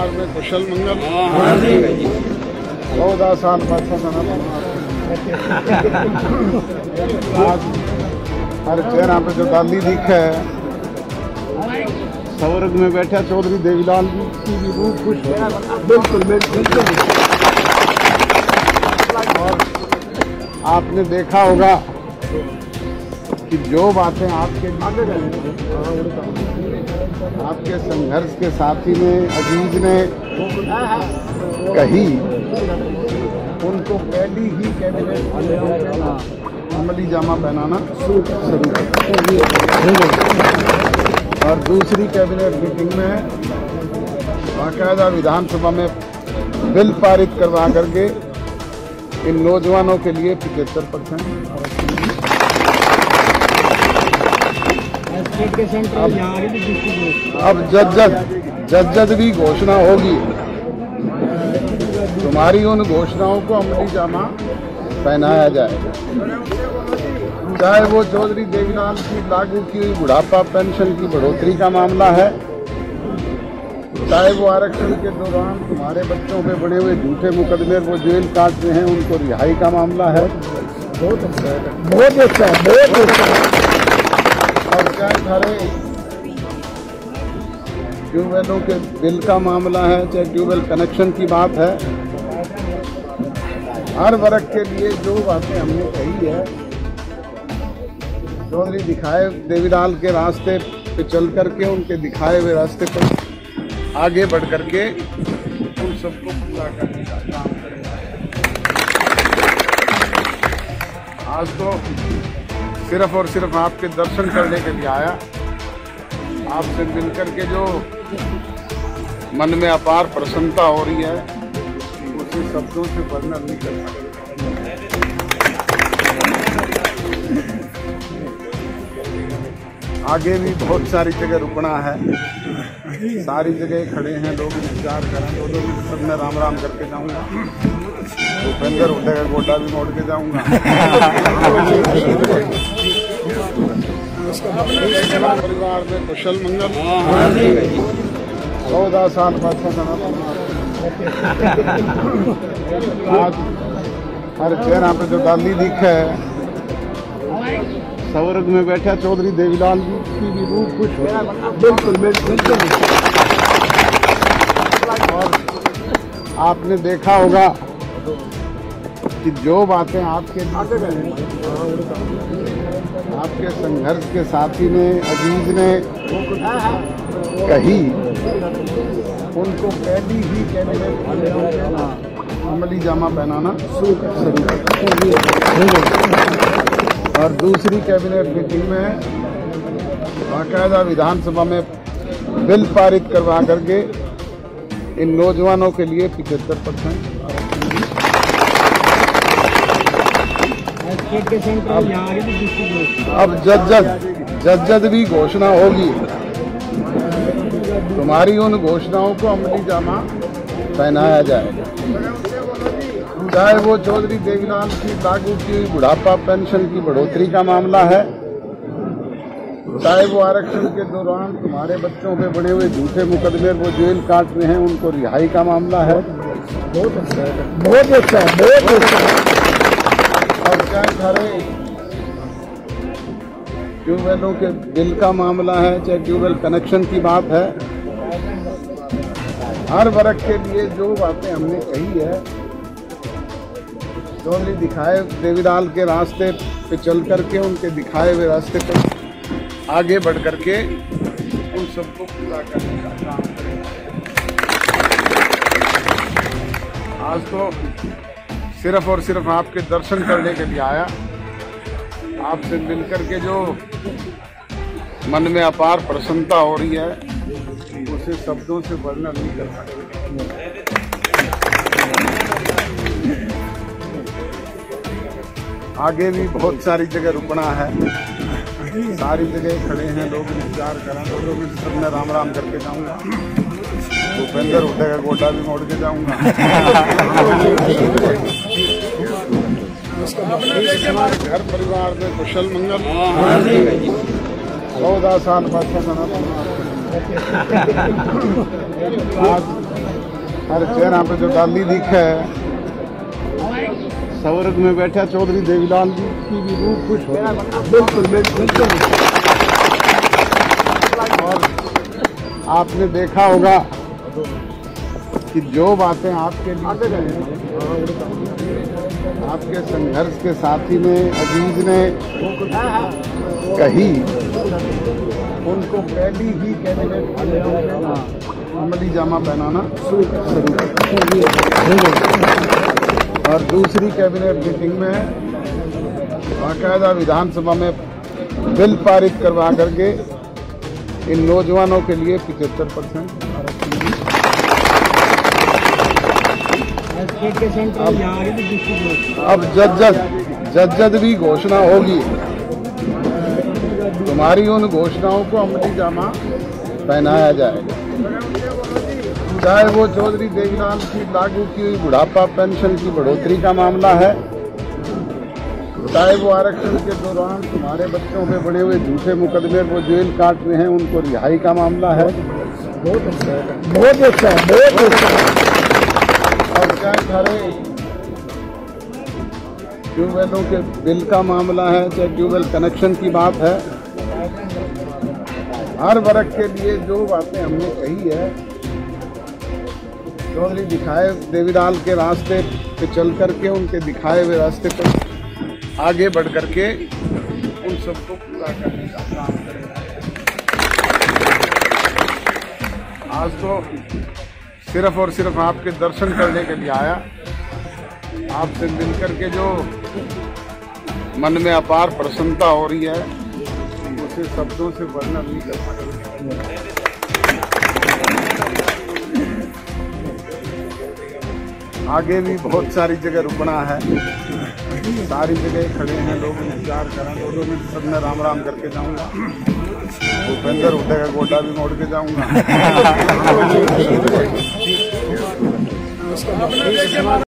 परिवार में कुशल मंगल। 14 साल आज हर चेहरा पे जो डाली दिख है, स्वर्ग में बैठा चौधरी देवीलाल जी की भी रूह खुश है। बिल्कुल बिल्कुल। और आपने देखा होगा कि जो बातें आपके संघर्ष के साथी ने, अजीज ने कही, उनको पहली ही कैबिनेट अमली जामा पहनाना शुरू कर। और दूसरी कैबिनेट मीटिंग में बाकायदा विधानसभा में बिल पारित करवा करके इन नौजवानों के लिए 75% अब जज भी घोषणा होगी। तुम्हारी उन घोषणाओं को अमली जामा पहनाया जाएगा, चाहे वो चौधरी देवीलाल की लागू की हुई बुढ़ापा पेंशन की बढ़ोतरी का मामला है, चाहे वो आरक्षण के दौरान तुम्हारे बच्चों पे बड़े हुए झूठे मुकदमे वो जेल काट रहे हैं उनको रिहाई का मामला है। बहुत अच्छा है, बहुत अच्छा है, बहुत अच्छा। और चाहे सारे ट्यूबवेलों के बिल का मामला है, चाहे ट्यूबवेल कनेक्शन की बात है, हर वर्ग के लिए जो बातें हमने कही है, चौधरी दिखाए देवीलाल के रास्ते पे चल करके, उनके दिखाए हुए रास्ते पर आगे बढ़ करके उन सबको पूरा करने का काम करेंगे। आज तो सिर्फ और सिर्फ आपके दर्शन करने के लिए आया। आपसे मिलकर के जो मन में अपार प्रसन्नता हो रही है, उसे शब्दों से वर्णन नहीं कर सकते। आगे भी बहुत सारी जगह रुकना है, सारी जगह खड़े हैं लोग, इंतजार करें। तो सब मैं राम राम करके जाऊंगा, भूपेंद्र उठेगा गोटा भी मोड़ के जाऊंगा। परिवार में कुशल मंगल। 14 साल आज हर चेहरा पे जो डाली दिख है, स्वर्ग में बैठा चौधरी देवीलाल जी की भी रूह खुश है। बिल्कुल बिल्कुल। और आपने देखा होगा कि जो बातें आपके संघर्ष के साथी ने, अजीज ने कही, उनको पहली ही कैबिनेट अमली जामा पहनाना शुरू कर। और दूसरी कैबिनेट मीटिंग में बाकायदा विधानसभा में बिल पारित करवा करके इन नौजवानों के लिए 75% अब जज भी घोषणा होगी। तुम्हारी उन घोषणाओं को अमली जामा पहनाया जाएगा, चाहे वो चौधरी देवीलाल की लागू की हुई बुढ़ापा पेंशन की बढ़ोतरी का मामला है, चाहे वो आरक्षण के दौरान तुम्हारे बच्चों पे बड़े हुए झूठे मुकदमे वो जेल काट रहे हैं उनको रिहाई का मामला है। बहुत अच्छा है, बहुत अच्छा है, बहुत अच्छा। और चाहे सारे ट्यूबवेलों के बिल का मामला है, चाहे ट्यूबवेल कनेक्शन की बात है, हर वर्ग के लिए जो बातें हमने कही है, चौधरी दिखाए देवीलाल के रास्ते पे चल करके, उनके दिखाए हुए रास्ते पर आगे बढ़ करके उन सबको पूरा करने का काम करेंगे। आज तो सिर्फ और सिर्फ आपके दर्शन करने के लिए आया। आपसे मिलकर के जो मन में अपार प्रसन्नता हो रही है, उसे शब्दों से वर्णन नहीं कर सकते। आगे भी बहुत सारी जगह रुकना है, सारी जगह खड़े हैं लोग, इंतजार करें। तो सब मैं राम राम करके जाऊंगा, भूपेंद्र उठेगा गोटा भी मोड़ के जाऊंगा। घर परिवार में कुशल मंगल। 14 साल आज हर चेहरा पे जो डाली दिखे है, स्वर्ग में बैठा चौधरी देवीलाल जी की भी रूह खुश हो। बिल्कुल बिल्कुल। और आपने देखा होगा कि जो बातें आपके लिए आपके संघर्ष के साथी ने, अजीज ने कही, उनको पहली ही कैबिनेट अमली जामा पहनाना शुरू और दूसरी कैबिनेट मीटिंग में बाकायदा विधानसभा में बिल पारित करवा करके इन नौजवानों के लिए 75% अब जद भी घोषणा होगी, तुम्हारी उन घोषणाओं को अमली जामा पहनाया जाएगा। चाहे वो चौधरी देवीलाल की लागू की हुई बुढ़ापा पेंशन की बढ़ोतरी का मामला है, चाहे वो आरक्षण के दौरान तुम्हारे बच्चों पे बड़े हुए झूठे मुकदमे वो जेल काट रहे हैं उनको रिहाई का मामला है। बहुत अच्छा बहुत अच्छा। और चाहे सारे ट्यूबवेलों के बिल का मामला है, चाहे ट्यूबवेल कनेक्शन की बात है, हर वर्ग के लिए जो बातें हमने कही है, चौधरी दिखाए देवीलाल के रास्ते पे चल करके, उनके दिखाए हुए रास्ते पर आगे बढ़ करके उन सबको पूरा करने का काम करेगा। आज तो सिर्फ और सिर्फ आपके दर्शन करने के लिए आया, आपसे मिलकर के जो मन में अपार प्रसन्नता हो रही है उसे शब्दों से वर्णन नहीं कर सकते। आगे भी बहुत सारी जगह रुकना है, सारी जगह खड़े हैं लोग इंतजार कर रहे हैं। 2 मिनट सब मैं राम राम करके जाऊंगा, भूपेंद्र हुड्डा का गोटा भी मोड़ के जाऊंगा।